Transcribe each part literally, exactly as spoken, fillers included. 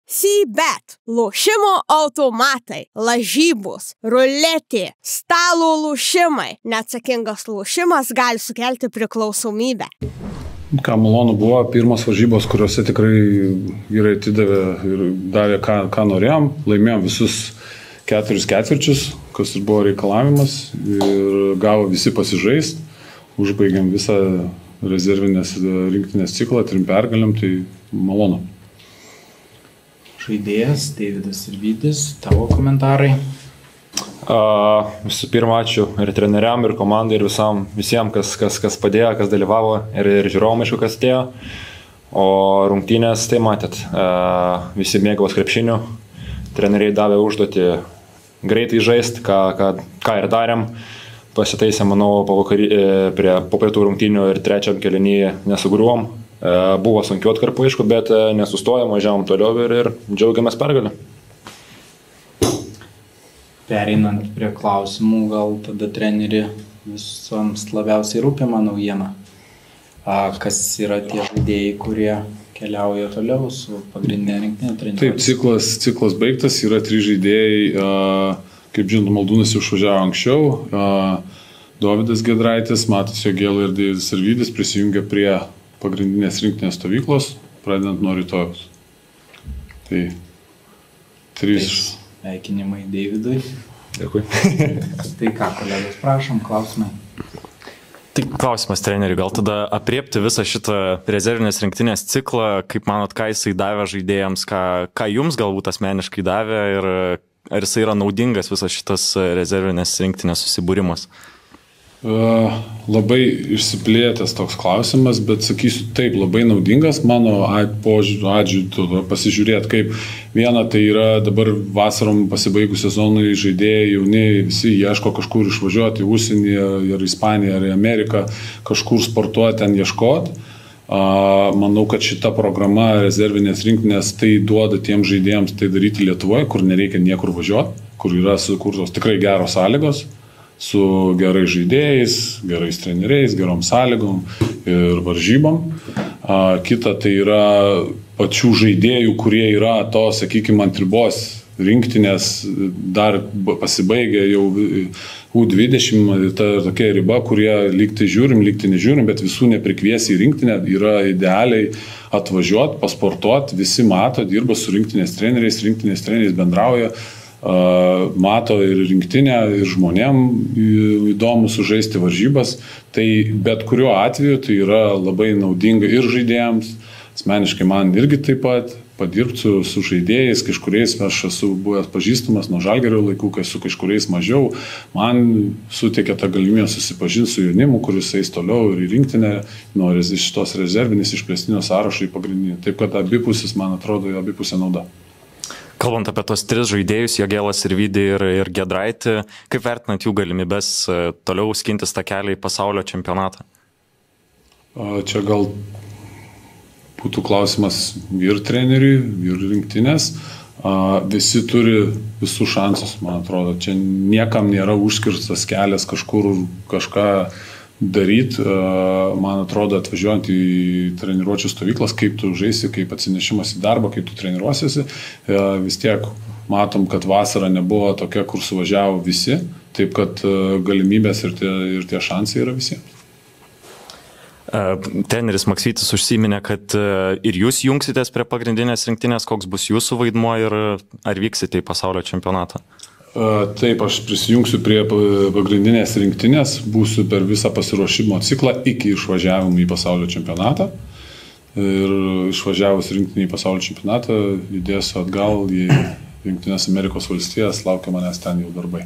C-bet – lošimo automatai, lažybos, ruletė, stalo lošimai. Neatsakingas lošimas gali sukelti priklausomybę. Ką malonu buvo, pirmas varžybos, kuriuose tikrai vyrai atidavė ir davė, ką, ką norėjom. Laimėjom visus keturis ketvirčius, kas ir buvo reikalavimas, ir gavo visi pasižaist. Užbaigėm visą rezervinės rinktinės ciklą, trim pergalėm, tai malonu. Žaidėjas, Deividas Sirvydis, tavo komentarai. Uh, visų pirma, ačiū ir treneriam, ir komandai, ir visam, visiems, kas, kas, kas padėjo, kas dalyvavo, ir, ir žiūrovom, aišku, kas atėjo. O rungtynės, tai matėt, uh, visi mėgavos krepšiniu, treneriai davė užduotį greitai žaisti, ką, ką, ką ir darėm. Pasitaisė, manau, po, vakary, prie, po pietų rungtynių ir trečiam kėlinyje nesugriuvom. Uh, buvo sunkiu atkarpu, aišku, bet uh, nesustojom, važiavom toliau ir, ir džiaugiamės pergalę. Pereinant prie klausimų, gal tada treneri visams labiausiai rūpima naujiena. Kas yra tie žaidėjai, kurie keliauja toliau su pagrindinė rinktinė treniruotė? Taip, ciklas, ciklas baigtas, yra trys žaidėjai, kaip žinom, Maldūnas jau išvažiavo anksčiau, Dovydas Giedraitis, Matas Jogėla ir Deividas Sirvydis prisijungia prie pagrindinės rinktinės stovyklos, pradedant nuo rytojus. Tai trys... Sveikinimai Deividui. Dėkui. Tai ką, kolegos, prašom, klausimai. Tai klausimas treneriui, gal tada apriepti visą šitą rezervinės rinktinės ciklą, kaip manot, ką jisai davė žaidėjams, ką, ką jums galbūt asmeniškai davė ir ar jisai yra naudingas visas šitas rezervinės rinktinės susibūrimas? Uh, labai išsiplėtęs toks klausimas, bet sakysiu taip, labai naudingas mano požiūriu atžvilgiu pasižiūrėti, kaip viena tai yra dabar vasarom pasibaigus sezonui žaidėjai jauni, visi ieško kažkur išvažiuoti į užsienį, ar Ispaniją, ar į Ameriką, kažkur sportuoti, ten ieškoti. Uh, manau, kad šita programa rezervinės rinktinės tai duoda tiem žaidėjams tai daryti Lietuvoje, kur nereikia niekur važiuoti, kur yra sukurtos tikrai geros sąlygos, su gerais žaidėjais, gerais treneriais, gerom sąlygom ir varžybom. Kita tai yra pačių žaidėjų, kurie yra to, sakykime, ant ribos rinktinės, dar pasibaigė jau U dvidešimt, ta tokia riba, kurie lygtai žiūrim, lygtai nežiūrim, bet visų neprikviesi į rinktinę, yra idealiai atvažiuoti, pasportuoti, visi mato, dirba su rinktinės treneriais, rinktinės treneriais bendrauja, Uh, mato ir rinktinę, ir žmonėm įdomu sužaisti varžybas, tai bet kuriuo atveju tai yra labai naudinga ir žaidėjams, asmeniškai man irgi taip pat, padirbti su, su žaidėjais, kažkuriais aš esu buvęs pažįstamas nuo Žalgirio laikų, kai su kažkuriais mažiau, man suteikia tą galimybę susipažinti su jaunimu, kuris eis toliau ir į rinktinę, nori iš tos rezervinės išplėstinio sąrašo į pagrindinį. Taip kad abipusis, man atrodo, abipusė nauda. Kalbant apie tos tris žaidėjus, Jogėlą, Sirvydį ir, ir Giedraitį, kaip vertinat jų galimybės toliau skintis tą kelią į pasaulio čempionatą? Čia gal būtų klausimas vyr treneriui, vyr rinktinės. Visi turi visų šansus, man atrodo. Čia niekam nėra užkirstas kelias kažkur kažką daryti. Man atrodo, atvažiuojant į treniruočių stovyklas, kaip tu žaisi, kaip atsinešimas į darbą, kaip tu treniruosiesi, vis tiek matom, kad vasara nebuvo tokia, kur suvažiavo visi, taip kad galimybės ir tie, ir tie šansai yra visiems. Treneris Maksvytis užsiminė, kad ir jūs jungsitės prie pagrindinės rinktinės, koks bus jūsų vaidmuo ir ar vyksite į pasaulio čempionatą? Taip, aš prisijungsiu prie pagrindinės rinktinės, būsiu per visą pasiruošimo ciklą iki išvažiavimo į pasaulio čempionatą. Ir išvažiavus rinktinį į pasaulio čempionatą, judėsiu atgal į Jungtines Amerikos valstijas, laukia manęs ten jau darbai.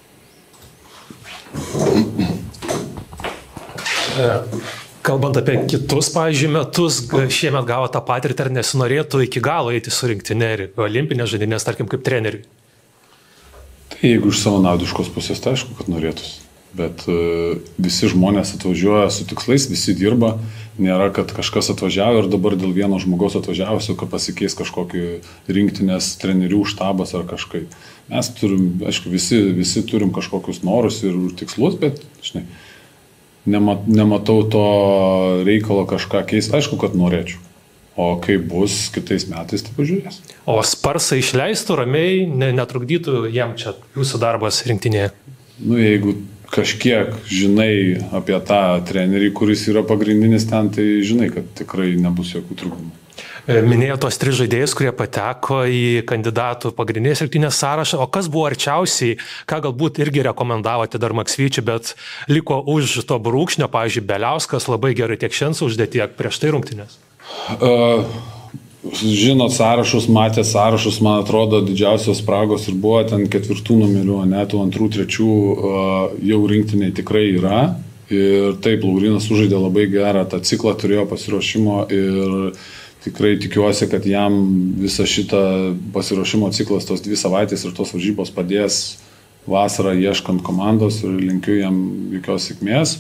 Kalbant apie kitus, pavyzdžiui, metus, šiemet gavo tą patirtį, ar nesinorėtų iki galo eiti su rinktinė ir olimpinės žaidynės, tarkim, kaip treneriui? Tai jeigu iš savo naudiškos pusės, tai aišku, kad norėtųsi. Bet uh, visi žmonės atvažiuoja su tikslais, visi dirba. Nėra, kad kažkas atvažiavo ir dabar dėl vieno žmogaus atvažiavusio, kad pasikeis kažkokį rinktinės trenerių štabas ar kažkaip. Mes turim, aišku, visi, visi turim kažkokius norus ir tikslus, bet, žinai, nemat, nematau to reikalo kažką keisti. Aišku, kad norėčiau. O kai bus kitais metais, tai pažiūrės. O Sparsą išleistų ramiai, ne, netrukdytų jam čia jūsų darbas rinktinėje? Nu, jeigu kažkiek žinai apie tą trenerį, kuris yra pagrindinis ten, tai žinai, kad tikrai nebus jokių trūkumų. Minėjo tos tris žaidėjus, kurie pateko į kandidatų pagrindinės rinktinės sąrašą, o kas buvo arčiausiai, ką galbūt irgi rekomendavote dar Maksvyčiui, bet liko už to brūkšnio, pavyzdžiui, Beliauskas labai gerai tiek šiandien uždė, tiek prieš tai rungtynės? Uh, žinot sąrašus, matė sąrašus, man atrodo, didžiausios spragos ir buvo ten ketvirtų numerių, net antrų, trečių uh, jau rinktiniai tikrai yra. Ir taip, Laurinas sužaidė labai gerą tą ciklą, turėjo pasiruošimo ir tikrai tikiuosi, kad jam visą šitą pasiruošimo ciklas, tos dvi savaitės ir tos varžybos padės vasarą ieškant komandos ir linkiu jam jokios sėkmės.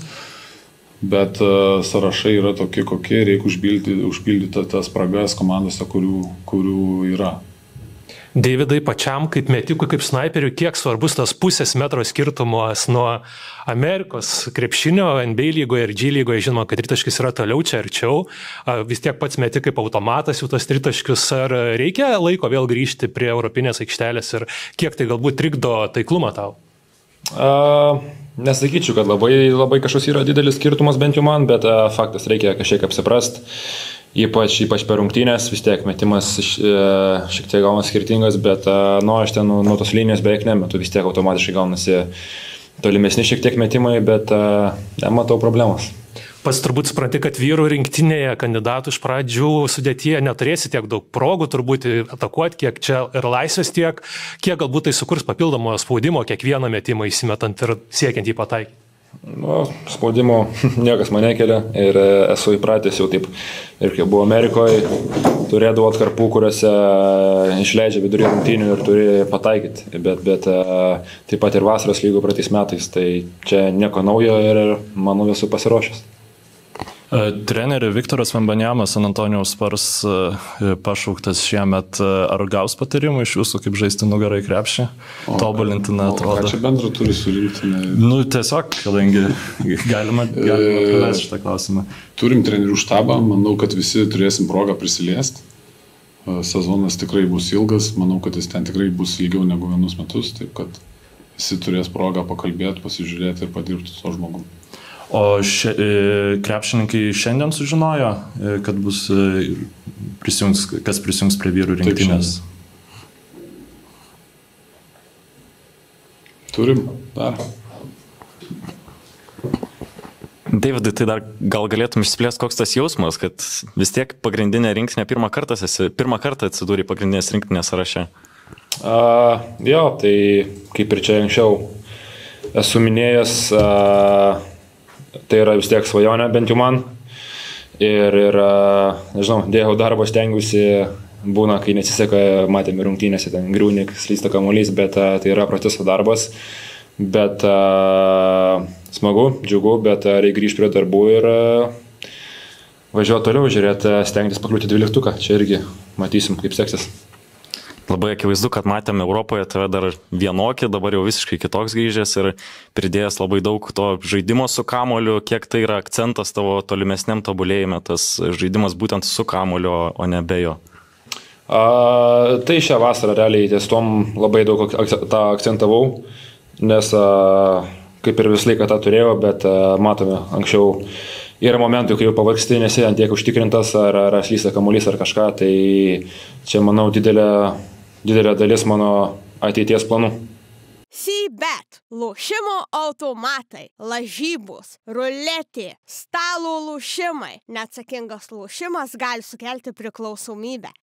Bet uh, sąrašai yra tokie, kokie, reikia užpildyti, užpildyti tas spragas komandose, kurių, kurių yra. Deividai, pačiam kaip metikui, kaip snaiperiui, kiek svarbus tas pusės metro skirtumas nuo Amerikos krepšinio, N B A lygoje ir G lygoje, žinoma, kad tritaškis yra toliau čia arčiau, vis tiek pats meti kaip automatas jau tas tritaškius, ar reikia laiko vėl grįžti prie europinės aikštelės ir kiek tai galbūt trikdo taiklumą tau? Uh, nesakyčiau, kad labai, labai kažkoks yra didelis skirtumas bent jau man, bet uh, faktas reikia kažkiek apsiprast. Ypač, ypač per rungtynės, vis tiek metimas šiek tiek gaunas skirtingas, bet nu, aš ten nuo nu, tos linijos beveik nemetu, vis tiek automatiškai gaunasi tolimesni šiek tiek metimai, bet nematau problemos. Pats turbūt supranti, kad vyrų rinktinėje kandidatų iš pradžių sudėtyje neturėsi tiek daug progų turbūt atakuoti, kiek čia ir laisvės tiek, kiek galbūt tai sukurs papildomo spaudimo kiekvieną metimą įsimetant ir siekiant jį pataikyti. Nu, spaudimo niekas mane kelia ir esu įpratęs jau taip. Ir kai buvo Amerikoje, turėdavo atkarpų, kuriuose išleidžia vidury rungtynių ir turi pataikyti. Bet, bet taip pat ir vasaros lygų praeitais metais. Tai čia nieko naujo ir manau esu pasiruošęs. Trenerį Viktoras Vembanjamas, San Antonijaus Spurs pašauktas šiemet, ar gaus patarimų iš jūsų, kaip žaisti nugarai krepšį? Tobulinti, na, atrodo. Ką čia bendro turi surinkti? Ne... Nu, tiesiog, kadangi galima, galima pravesti šitą klausimą. Turim trenerių štabą, manau, kad visi turėsim progą prisiliesti. Sezonas tikrai bus ilgas, manau, kad jis ten tikrai bus ilgiau negu vienus metus, taip kad visi turės progą pakalbėti, pasižiūrėti ir padirbti su to žmogum. O še, krepšininkai šiandien sužinojo, kad bus prisijungs, kas prisijungs prie vyrų rinktinės? Turim, dar. Davidai, tai dar gal galėtum išsiplėsti, koks tas jausmas, kad vis tiek pagrindinė rinktinė pirmą kartą, esi, pirmą kartą atsidūrė pagrindinės rinktinės sąraše? Uh, jo, tai kaip ir čia anksčiau esu minėjęs, uh, tai yra vis tiek svajonė bent jau man ir, ir nežinau, dėjau darbą, stengiuosi, būna, kai nesiseka, matėme rungtynėse, ten griūnik, slysta kamuolys, bet a, tai yra proceso darbas, bet a, smagu, džiugu, bet a, reikia grįžti prie darbų ir a, važiuoti toliau, žiūrėti, stengtis pakliūti dvyliktuką, čia irgi matysim, kaip seksis. Labai akivaizdu, kad matėme Europoje tave dar vienokį, dabar jau visiškai kitoks grįžęs ir pridėjęs labai daug to žaidimo su kamuoliu. Kiek tai yra akcentas tavo tolimesniam tobulėjime, tas žaidimas būtent su kamuoliu, o ne be jo? A, tai šią vasarą realiai ties tom labai daug tą akcentavau, nes a, kaip ir visą laiką tą turėjau, bet a, matome anksčiau. Yra momentų, kai jau pavargsti, nesėdant tiek užtikrintas, ar, ar slysta kamuolys ar kažką, tai čia, manau, didelė, didelė dalis mano ateities planų. C-Bet – lošimo automatai, lažybos, ruletė, stalo lošimai. Neatsakingas lošimas gali sukelti priklausomybę.